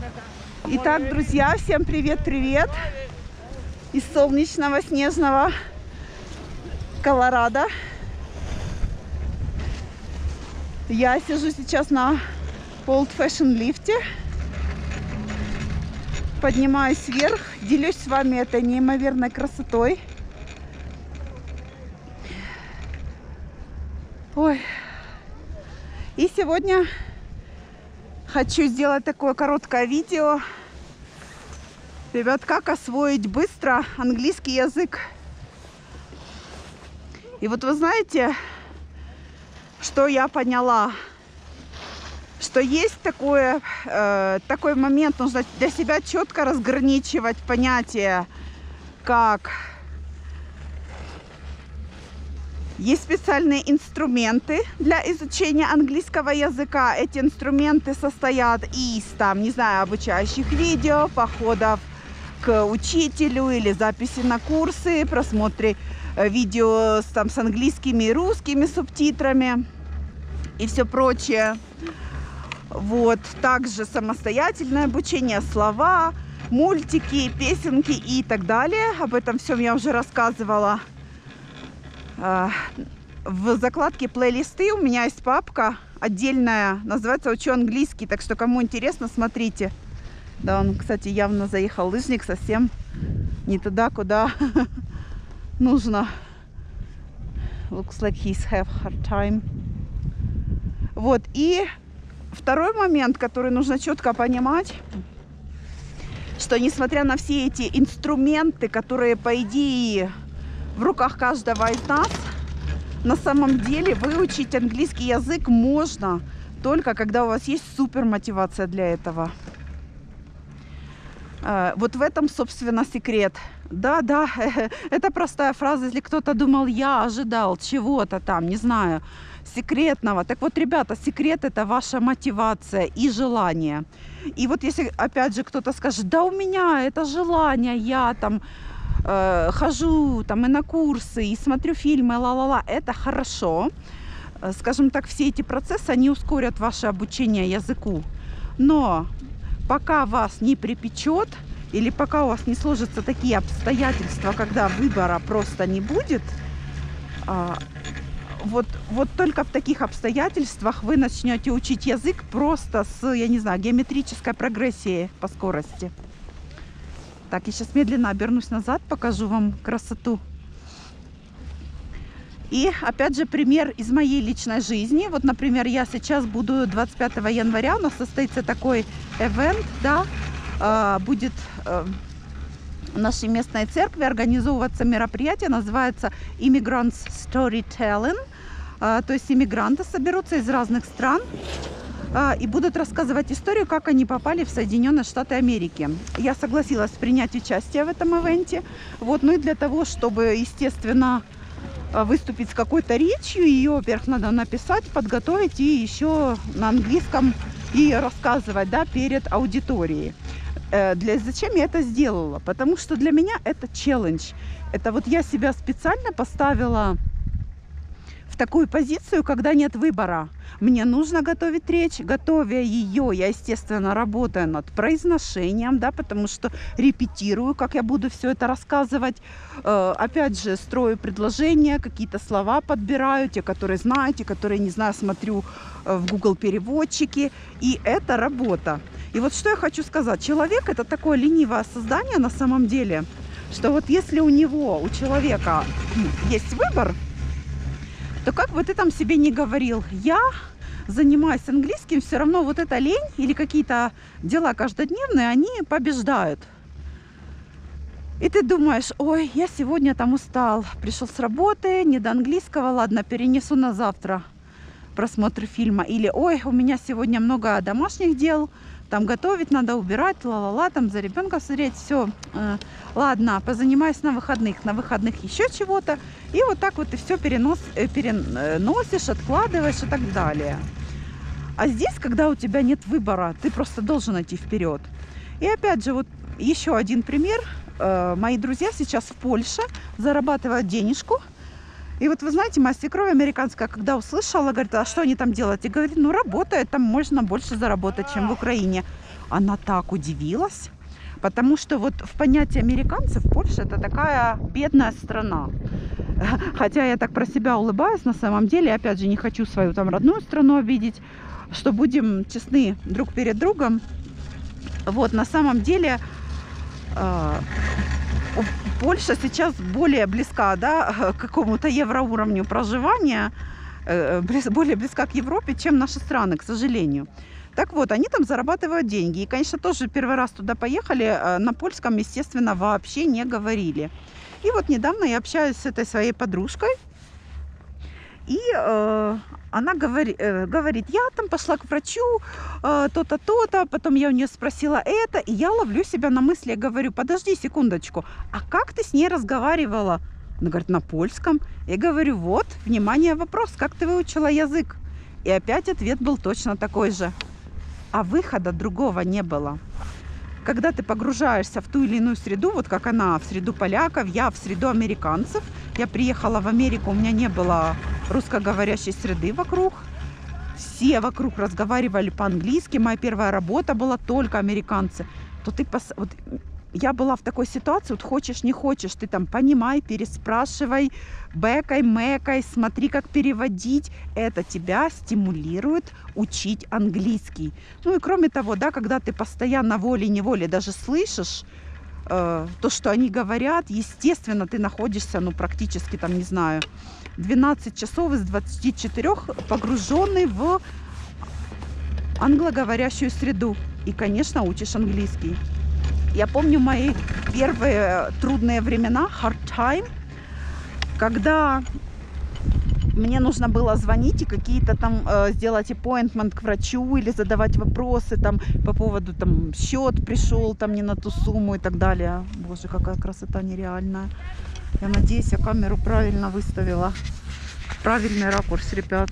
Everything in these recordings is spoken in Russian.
Итак, друзья, всем привет-привет из солнечного снежного Колорадо. Я сижу сейчас на Old Fashion лифте, поднимаюсь вверх, делюсь с вами этой неимоверной красотой. Ой. И сегодня хочу сделать такое короткое видео. Ребят, как освоить быстро английский язык. И вот вы знаете, что я поняла? Что есть такой момент, нужно для себя четко разграничивать понятия, как есть специальные инструменты для изучения английского языка. Эти инструменты состоят из, не знаю, обучающих видео, походов к учителю или записи на курсы, просмотре видео с английскими и русскими субтитрами и все прочее. Вот. Также самостоятельное обучение, слова, мультики, песенки и так далее. Об этом всем я уже рассказывала. В закладке плейлисты у меня есть папка отдельная, называется «Учу английский», так что кому интересно, смотрите. Да, он, кстати, явно заехал лыжник совсем не туда, куда нужно. Looks like he's have hard time. Вот, и второй момент, который нужно четко понимать, что несмотря на все эти инструменты, которые, по идее, в руках каждого из нас, на самом деле выучить английский язык можно только когда у вас есть супер мотивация для этого. Вот в этом, собственно, секрет. Да, это простая фраза, если кто-то думал, я ожидал чего-то там, не знаю, секретного. Так вот, ребята, секрет — это ваша мотивация и желание. И вот если, опять же, кто-то скажет, да у меня это желание, я там хожу и на курсы, и смотрю фильмы, ла-ла-ла, это хорошо. Скажем так, все эти процессы, они ускорят ваше обучение языку. Но пока вас не припечет, или пока у вас не сложатся такие обстоятельства, когда выбора просто не будет, вот только в таких обстоятельствах вы начнете учить язык просто с, я не знаю, геометрической прогрессией по скорости. Так, я сейчас медленно обернусь назад, покажу вам красоту. И опять же пример из моей личной жизни. Вот, например, я сейчас буду 25 января, у нас состоится такой event, да, будет в нашей местной церкви организовываться мероприятие, называется Immigrants Storytelling. То есть иммигранты соберутся из разных стран и будут рассказывать историю, как они попали в Соединенные Штаты Америки. Я согласилась принять участие в этом ивенте. Вот, ну и для того, чтобы, естественно, выступить с какой-то речью, ее, во-первых, надо написать, подготовить и еще на английском и рассказывать, да, перед аудиторией. Зачем я это сделала? Потому что для меня это челлендж. Это вот я себя специально поставила в такую позицию, когда нет выбора. Мне нужно готовить речь. Готовя ее, я, естественно, работаю над произношением, да, потому что репетирую, как я буду все это рассказывать. Опять же, строю предложения, какие-то слова подбираю, те, которые знаю, те, которые не знаю, смотрю в Google переводчике. И это работа. И вот что я хочу сказать. Человек — это такое ленивое создание на самом деле, что вот если у человека есть выбор, то как бы ты там себе не говорил, я занимаюсь английским, все равно вот эта лень или какие-то дела каждодневные, они побеждают. И ты думаешь, ой, я сегодня там устал, пришел с работы, не до английского, ладно, перенесу на завтра просмотр фильма. Или, ой, у меня сегодня много домашних дел, там готовить надо, убирать, ла-ла-ла, там за ребенком смотреть, все. Ладно, позанимаюсь на выходных еще чего-то. И вот так вот ты все переносишь, откладываешь и так далее. А здесь, когда у тебя нет выбора, ты просто должен идти вперед. И опять же, вот еще один пример. Мои друзья сейчас в Польше зарабатывают денежку. И вот вы знаете, моя свекровь американская, когда услышала, говорит, а что они там делают? И говорит, ну работает, там можно больше заработать, чем в Украине. она так удивилась, потому что вот в понятии американцев Польша это такая бедная страна. Хотя я так про себя улыбаюсь, на самом деле, опять же, не хочу свою там родную страну обидеть, что будем честны друг перед другом. Вот, на самом деле, Польша сейчас более близка, да, к какому-то евроуровню проживания, более близка к Европе, чем наши страны, к сожалению. Так вот, они там зарабатывают деньги. И, конечно, тоже первый раз туда поехали, на польском, естественно, вообще не говорили. И вот недавно я общаюсь с этой своей подружкой, и она говорит, я там пошла к врачу, то-то, то-то, потом я у нее спросила это, и я ловлю себя на мысли, я говорю, подожди секундочку, а как ты с ней разговаривала? Она говорит, на польском. Я говорю, вот, внимание, вопрос, как ты выучила язык? И опять ответ был точно такой же. А выхода другого не было. Когда ты погружаешься в ту или иную среду, вот как она в среду поляков, я в среду американцев. Я приехала в Америку, у меня не было русскоговорящей среды вокруг. Все вокруг разговаривали по-английски. Моя первая работа была только американцы. То ты вот я была в такой ситуации, вот хочешь, не хочешь, ты там понимай, переспрашивай, бэкай, мэкай, смотри, как переводить. Это тебя стимулирует учить английский. Ну и кроме того, да, когда ты постоянно волей-неволей даже слышишь то, что они говорят, естественно, ты находишься, ну, практически, там, не знаю, 12 часов из 24 погруженный в англоговорящую среду. И, конечно, учишь английский. Я помню мои первые трудные времена, hard time, когда мне нужно было звонить и какие-то там сделать appointment к врачу или задавать вопросы там по поводу там счет пришел там не на ту сумму и так далее. Боже, какая красота нереальная. Я надеюсь, я камеру правильно выставила. Правильный ракурс, ребят.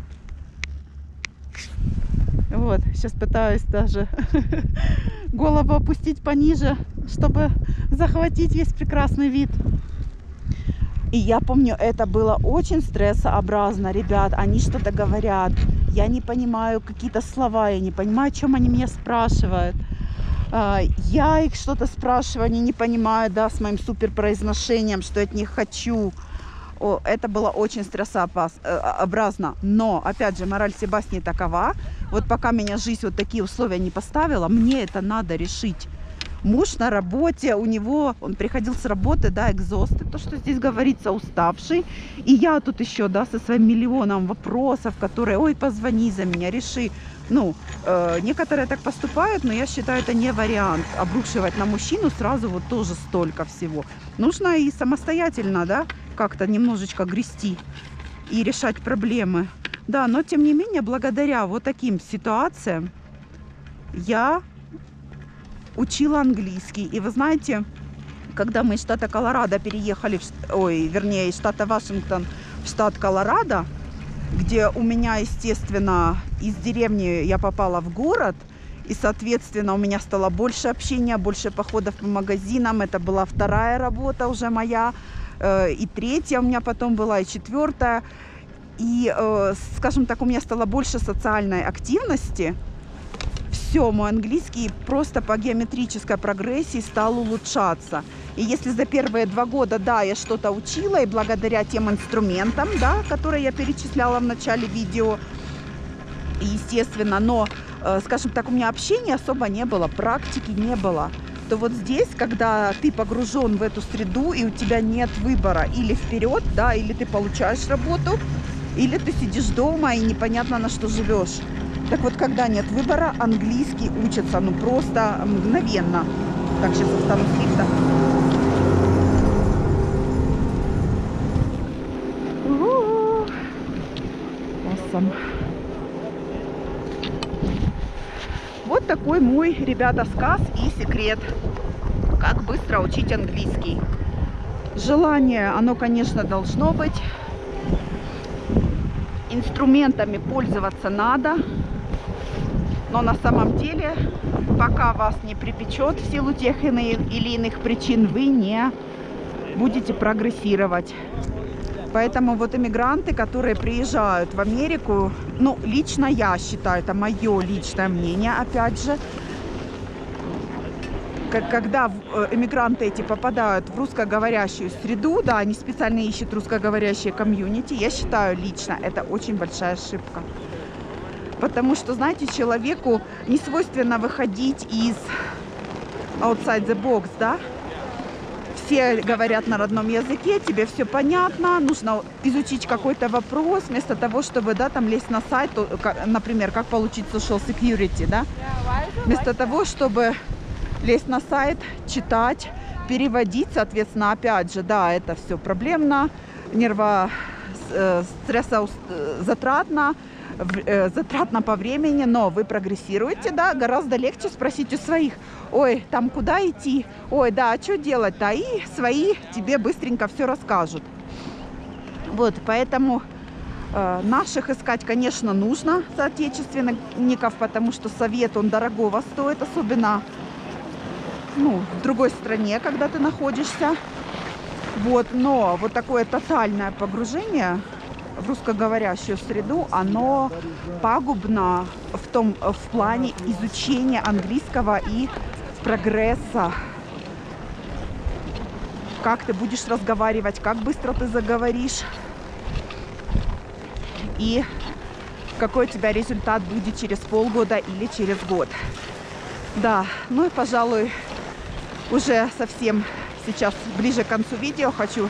Вот, сейчас пытаюсь даже голову опустить пониже, чтобы захватить весь прекрасный вид. И я помню, это было очень стрессообразно, ребят. Они что-то говорят, я не понимаю какие-то слова, я не понимаю, о чем они меня спрашивают. Я их что-то спрашиваю, они не понимают, да, с моим суперпроизношением, что я от них хочу. Это было очень стрессообразно. Но, опять же, мораль всей басни такова. Вот пока меня жизнь вот такие условия не поставила, мне это надо решить. Муж на работе, у него, он приходил с работы, да, exhausted, то, что здесь говорится, уставший. И я тут еще, да, со своим миллионом вопросов, которые, ой, позвони за меня, реши. Ну, некоторые так поступают, но я считаю, это не вариант. Обрушивать на мужчину сразу вот тоже столько всего. Нужно и самостоятельно, да, как-то немножечко грести и решать проблемы. Да, но тем не менее, благодаря вот таким ситуациям я учила английский. И вы знаете, когда мы из штата Колорадо переехали, из штата Вашингтон в штат Колорадо, где у меня, естественно, из деревни я попала в город, и, соответственно, у меня стало больше общения, больше походов по магазинам. Это была вторая работа уже моя, и третья у меня потом была, и четвертая. И, скажем так, у меня стало больше социальной активности. Все, мой английский просто по геометрической прогрессии стал улучшаться. И если за первые 2 года, да, я что-то учила, и благодаря тем инструментам, да, которые я перечисляла в начале видео, естественно, но, скажем так, у меня общения особо не было, практики не было, то вот здесь, когда ты погружен в эту среду, и у тебя нет выбора, или вперед, да, или ты получаешь работу, или ты сидишь дома и непонятно на что живешь. Так вот, когда нет выбора, английский учится, ну, просто мгновенно. Так, сейчас встану с лифта. Awesome. Вот такой мой, ребята, сказ и секрет, как быстро учить английский. Желание, оно, конечно, должно быть. Инструментами пользоваться надо. Но на самом деле, пока вас не припечет в силу тех или иных причин, вы не будете прогрессировать. Поэтому вот иммигранты, которые приезжают в Америку, ну, лично я считаю, это мое личное мнение, опять же, когда эмигранты эти попадают в русскоговорящую среду, да, они специально ищут русскоговорящее комьюнити, я считаю лично, это очень большая ошибка. Потому что, знаете, человеку не свойственно выходить из outside the box, да. Все говорят на родном языке, тебе все понятно, нужно изучить какой-то вопрос, вместо того, чтобы, да, там лезть на сайт, например, как получить social security, да. Вместо того, чтобы лезть на сайт, читать, переводить, соответственно, опять же, да, это все проблемно, стрессозатратно, затратно по времени, но вы прогрессируете, да, гораздо легче спросить у своих: ой, там куда идти, ой, да, а что делать-то, и свои тебе быстренько все расскажут. Вот, поэтому наших искать, конечно, нужно, соотечественников, потому что совет, он дорогого стоит, особенно, ну, в другой стране, когда ты находишься. Вот, но вот такое тотальное погружение в русскоговорящую среду, оно пагубно в плане изучения английского и прогресса. Как ты будешь разговаривать, как быстро ты заговоришь и какой у тебя результат будет через полгода или через год. Да, ну и, пожалуй, уже совсем сейчас ближе к концу видео хочу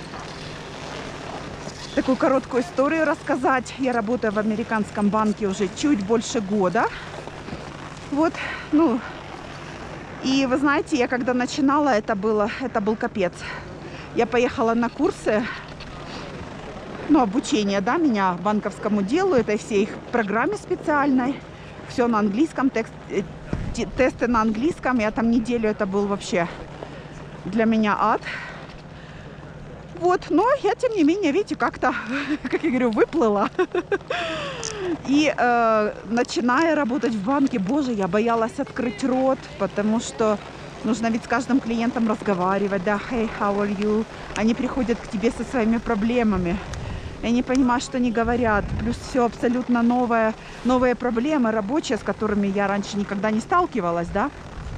такую короткую историю рассказать. Я работаю в американском банке уже чуть больше года. Вот, ну, и вы знаете, я когда начинала, это был капец. Я поехала на курсы, ну, обучение, да, меня банковскому делу, этой всей их программе специальной. Все на английском, тесты на английском. Я там неделю, это был вообще для меня ад. Вот, но я, тем не менее, видите, как-то, как я говорю, выплыла. И начиная работать в банке, боже, я боялась открыть рот, потому что нужно ведь с каждым клиентом разговаривать, да, hey, how are you? Они приходят к тебе со своими проблемами. Я не понимаю, что они говорят. Плюс все абсолютно новые проблемы рабочие, с которыми я раньше никогда не сталкивалась, да.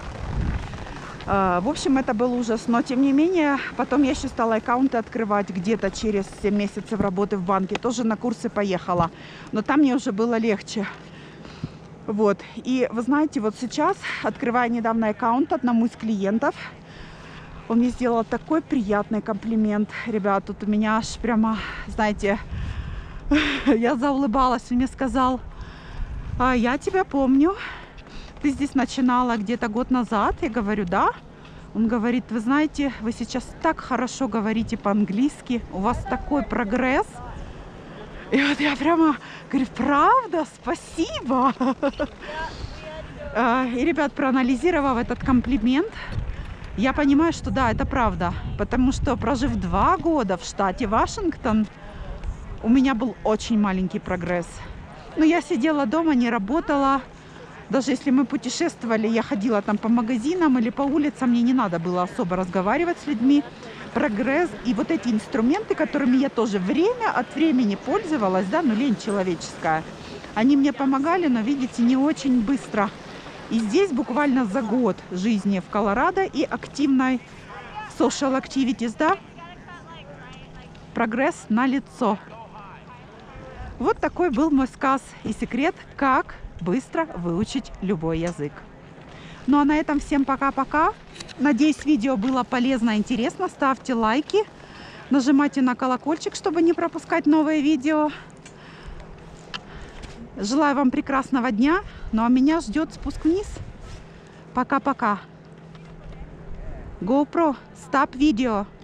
В общем, это был ужас, но тем не менее, потом я еще стала аккаунты открывать где-то через 7 месяцев работы в банке, тоже на курсы поехала, но там мне уже было легче. Вот, и вы знаете, вот сейчас, открывая недавно аккаунт одному из клиентов, он мне сделал такой приятный комплимент. Ребят, тут у меня аж прямо, знаете, я заулыбалась, он мне сказал: я тебя помню. Ты здесь начинала где-то год назад. Я говорю: да. Он говорит: вы знаете, вы сейчас так хорошо говорите по-английски, у вас такой прогресс. И вот я прямо говорю: правда, спасибо. И, ребят, проанализировав этот комплимент, я понимаю, что да, это правда. Потому что, прожив 2 года в штате Вашингтон, у меня был очень маленький прогресс. Но я сидела дома, не работала. Даже если мы путешествовали, я ходила там по магазинам или по улицам, мне не надо было особо разговаривать с людьми. Прогресс и вот эти инструменты, которыми я тоже время от времени пользовалась, да, ну лень человеческая, они мне помогали, но, видите, не очень быстро. И здесь буквально за год жизни в Колорадо и активной social activities, да, прогресс налицо. Вот такой был мой сказ и секрет, как быстро выучить любой язык. Ну а на этом всем пока-пока. Надеюсь, видео было полезно и интересно. Ставьте лайки, нажимайте на колокольчик, чтобы не пропускать новые видео. Желаю вам прекрасного дня. Ну а меня ждет спуск вниз. Пока-пока. GoPro, stop video.